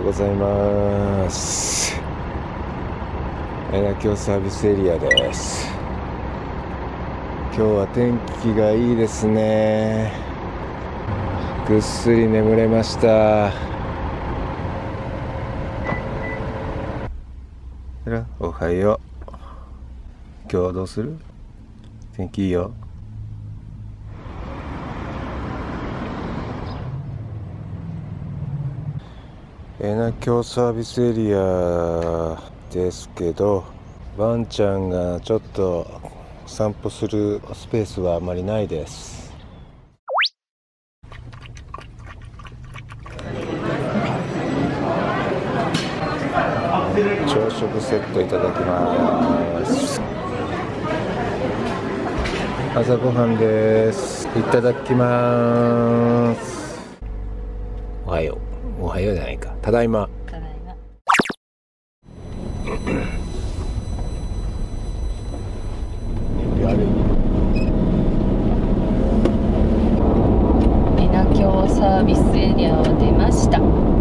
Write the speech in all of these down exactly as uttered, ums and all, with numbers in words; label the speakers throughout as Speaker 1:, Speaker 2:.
Speaker 1: うございます。えなきょサービスエリアです。今日は天気がいいですね。ぐっすり眠れました。おはよう。今日はどうする？天気いいよ。えなきょサービスエリアですけど、ワンちゃんがちょっと散歩するスペースはあまりないです。朝食セットいただきます。朝ごはんです。いただきます。おはよう。おはようじゃないか。ただいま。
Speaker 2: ただいま。えなきょサービスエリアを出ました。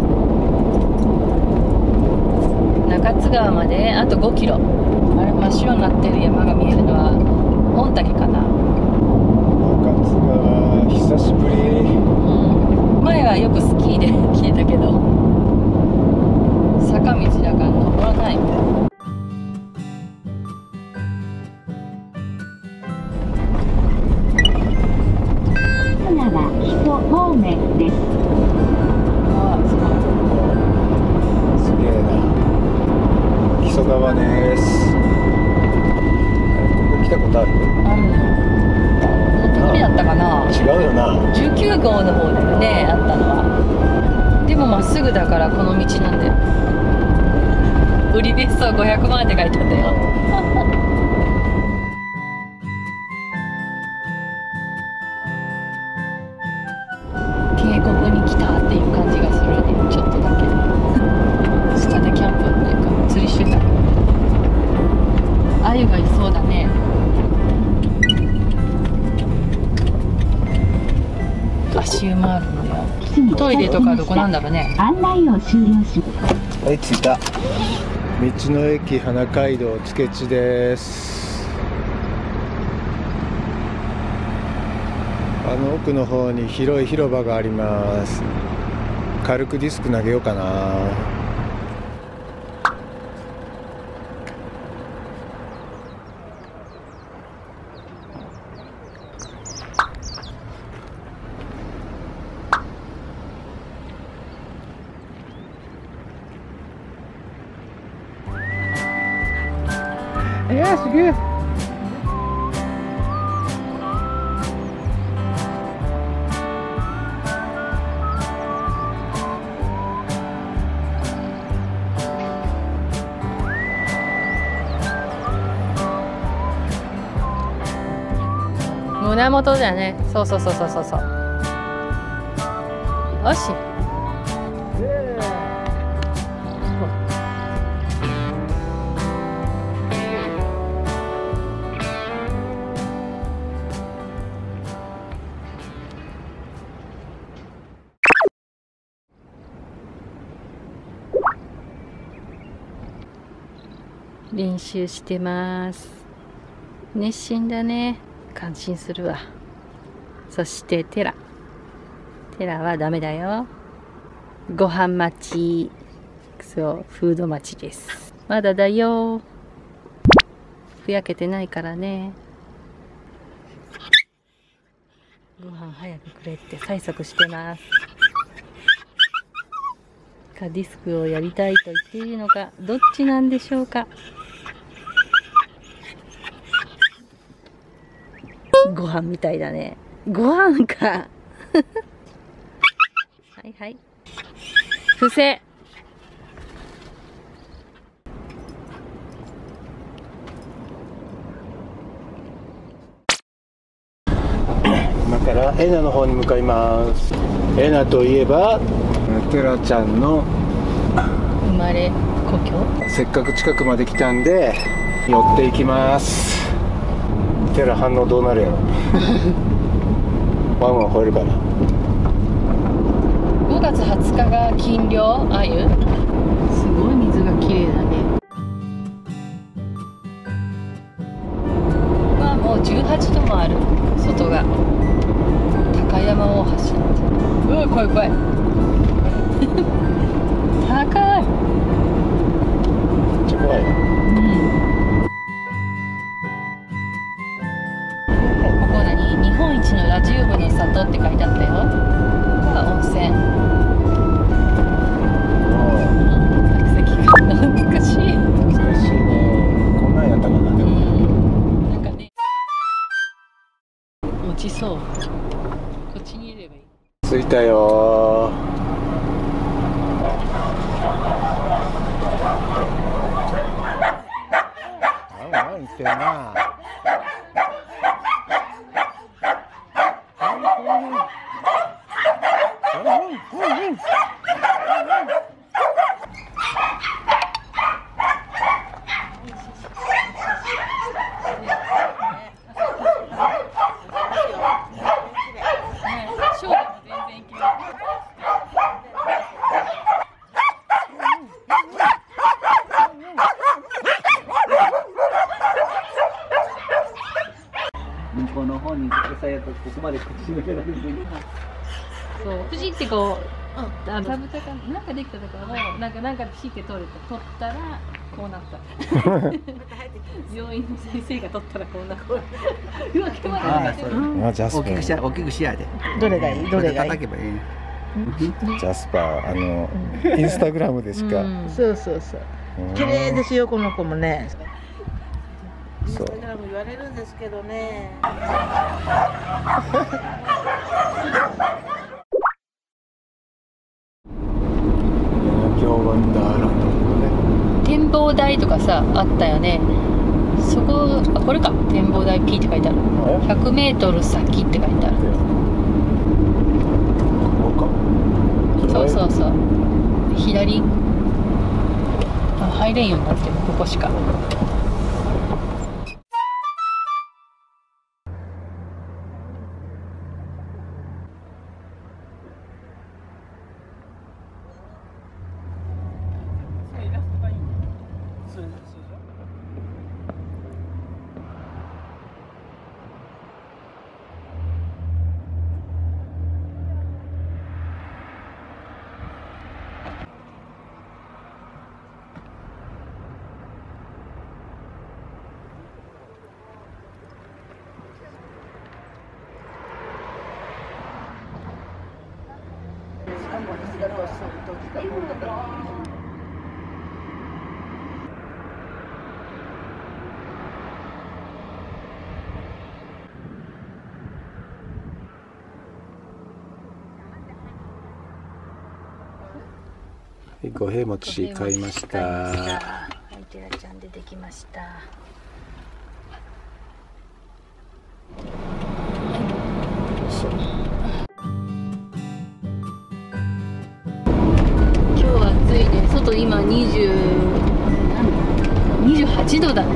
Speaker 2: 中津川まであとごキロ。あれ真っ白になってる山が見えるのは御嶽かな。
Speaker 1: 中津川久しぶり。
Speaker 2: うん、前はよくスキーで来てたけど、坂道だから登らないみたいな。
Speaker 3: なら人方面です。
Speaker 2: ああ、すごい。
Speaker 1: すげえな。木曽川です。ここ来たことある？
Speaker 2: あるの。この通りだったかな。
Speaker 1: 違うよな。
Speaker 2: じゅうきゅうごうの方だよね、あったのは。でもまっすぐだからこの道なんだよ。売り別荘ごひゃくまんって書いてあったよ。渓谷に来たっていう感じがするね、ちょっとだけ。下でキャンプっていうか釣りしてた。鮎がいそうだね。足湯もあるんだよ。トイレとかどこなんだろうね。
Speaker 3: 案内を終了します。
Speaker 1: はい、着いた。道の駅花街道つけ地です。あの奥の方に広い広場があります。軽くディスク投げようかな。えー、すげえ。
Speaker 2: 胸元だよね。そうそうそうそうそうそう。よし。練習してます。熱心だね。感心するわ。そしてテラ。テラはダメだよ。ご飯待ち。そう、フード待ちです。まだだよ。ふやけてないからね。ご飯早くくれって催促してます。かディスクをやりたいと言っているのか、どっちなんでしょうか。ご飯みたいだね。ご飯か。はいはい。伏せ。
Speaker 1: 今からエナの方に向かいます。エナといえばテラちゃんの
Speaker 2: 生まれ故郷。
Speaker 1: せっかく近くまで来たんで寄っていきます。テラ反応どうなるやろ。ワンワン吠えるかな。
Speaker 2: ごががつはつかが禁漁アユ。すごい水が綺麗だね。まあもうじゅうはちどもある。外が高山大橋。うわ怖い怖い高い。
Speaker 1: めっちゃ怖い。
Speaker 2: ここ何、日本一のラジウムの里って書いてあったよ。ここは温泉。懐かしい。
Speaker 1: 懐かしいね。こんなんやったかな。でも
Speaker 2: なんかね、落ちそう。こっちにいればいい。
Speaker 1: 着いたよー。あんあん言ってんな。
Speaker 4: 向こうの方に草やとここまで口閉められる。
Speaker 2: そう、藤ってこう、あの、サブタかなんかできたとかも、なんかなんかピって取れた、取ったらこうなった。病院の先生が取ったらこうなった。うわ、今日はなんか
Speaker 1: あ、ジャスパ
Speaker 4: 大きくしや、
Speaker 1: ー。
Speaker 4: 大きくしやで。
Speaker 5: どれがいいどれがいい
Speaker 4: 叩けばいい。
Speaker 1: ジャスパー、あの、インスタグラムでしか。
Speaker 2: うん
Speaker 5: そうそうそう
Speaker 1: うん
Speaker 5: 綺麗ですよこの子もね。
Speaker 1: そう。
Speaker 5: 言われるんですけどね。
Speaker 1: ワンダーランドね。
Speaker 2: 展望台とかさ、あったよね。そこ、あ、これか。展望台 P って書いてある。ひゃくメートル先って書いてある。
Speaker 1: ここか。
Speaker 2: そうそうそう。左。あ、入れんようになってる。ここしか。
Speaker 1: 五平餅買いました。
Speaker 2: はい、テラちゃん出てきました。今日は暑いね。外今にじゅう、にじゅうはちどだって。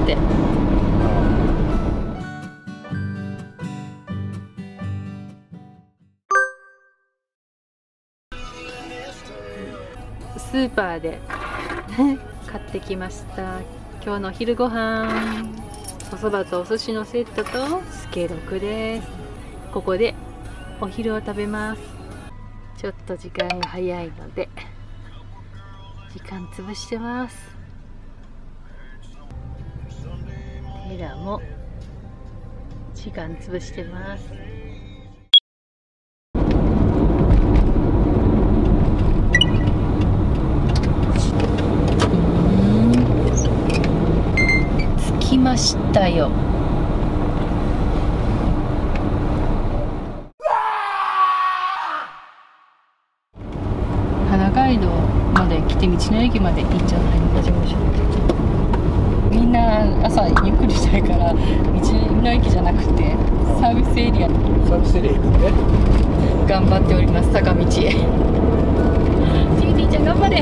Speaker 2: スーパーで買ってきました。今日のお昼ご飯、おそばとお寿司のセットとスケロクです。ここでお昼を食べます。ちょっと時間が早いので時間潰してます。テラも時間潰してます。着きましたよ。花街道まで来て、道の駅まで行っちゃうのに始めましょう。みんな朝ゆっくりしたいから道の駅じゃなくてサービスエリア
Speaker 1: サービスエリア行くね。
Speaker 2: 頑張っております。坂道へ。ジービーちゃん頑張れ。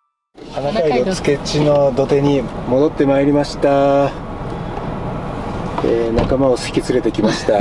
Speaker 1: 花街道つけっちの土手に戻ってまいりました。 えー、仲間を引き連れてきました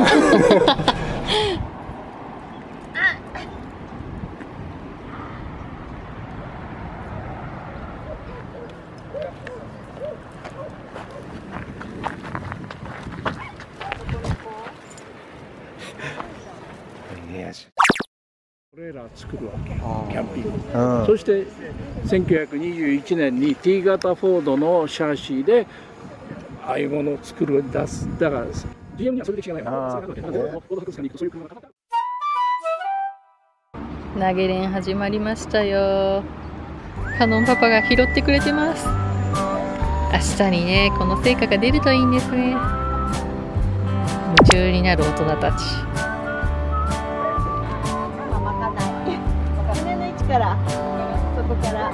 Speaker 6: トレーラー作るわけ、キャンピング、
Speaker 1: うん、
Speaker 6: そしてせんきゅうひゃくにじゅういちねんに T 型フォードのシャシーでああいうものを作る出す。だから ジーエム にはそれで違いないから
Speaker 2: 投げ練始まりましたよ。カノンパパが拾ってくれてます。明日にねこの成果が出るといいんですね。夢中になる大人たち。
Speaker 5: からそこから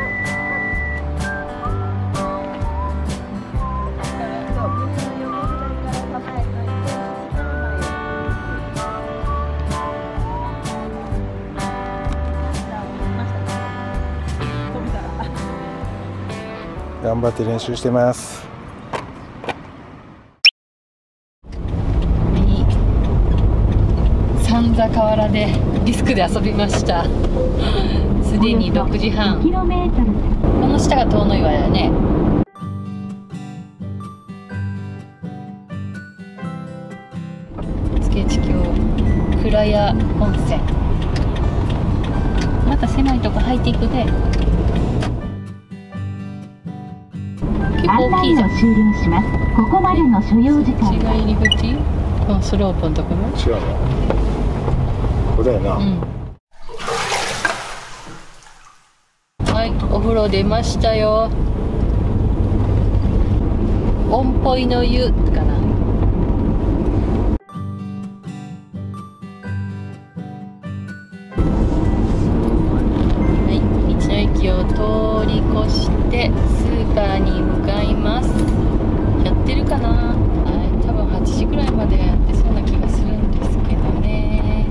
Speaker 1: 頑張って練習してます。
Speaker 2: 三座河原でディスクで遊びました。すでにろくじはん。この下が遠野岩だね。付地峡倉谷温泉。また狭いとこ入っていくね。結構大きいじゃん。
Speaker 3: 終了します。ここまでの所要時間。
Speaker 2: 違い入り口？このスロープのところ？
Speaker 1: 違うの？ここだよな。うん。
Speaker 2: はい、お風呂出ましたよ。おんぽいの湯かな。はい、道の駅を通り越してスーパーに向かいます。やってるかな。はい、多分はちじぐらいまでやってそうな気がするんですけどね。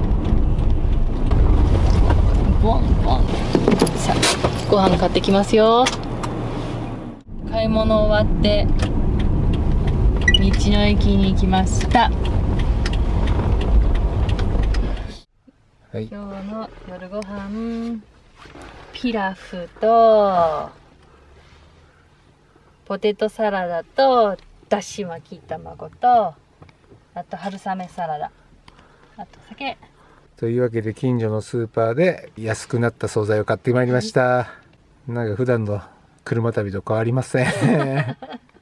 Speaker 2: ボンボン。さあ、ご飯買ってきますよ。買い物終わって道の駅に行きました。
Speaker 1: はい、
Speaker 2: 今日の夜ご飯ピラフとポテトサラダとだし巻き卵とあと春雨サラダ、あと酒。
Speaker 1: というわけで近所のスーパーで安くなった惣菜を買ってまいりました。なんか普段の車旅と変わりません。ディ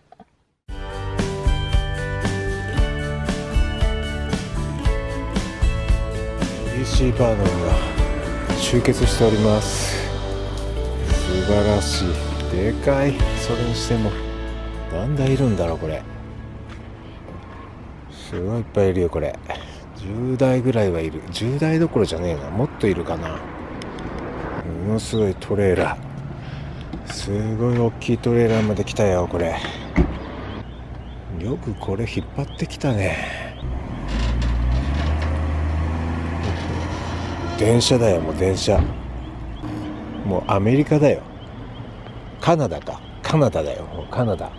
Speaker 1: ーシー バーノンが集結しております。素晴らしい。でかい。それにしても何台いるんだろうこれ。すごいいっぱいいるよこれ。じゅうだいぐらいはいる。じゅうだいどころじゃねえな、もっといるかな。ものすごいトレーラー、すごい大きいトレーラーまで来たよこれ。よくこれ引っ張ってきたね。電車だよ、もう電車。もうアメリカだよ。カナダか、カナダだよ、もうカナダ。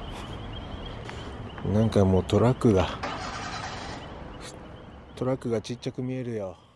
Speaker 1: なんかもうトラックがトラックがちっちゃく見えるよ。